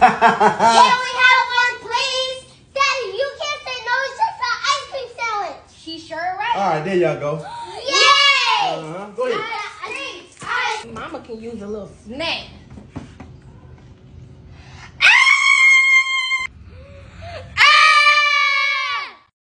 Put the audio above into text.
we have one, please. Daddy, you can't say no. It's just an ice cream sandwich. She's sure right. All right, there y'all go. Yay! Go ahead. Mama can use a little snack.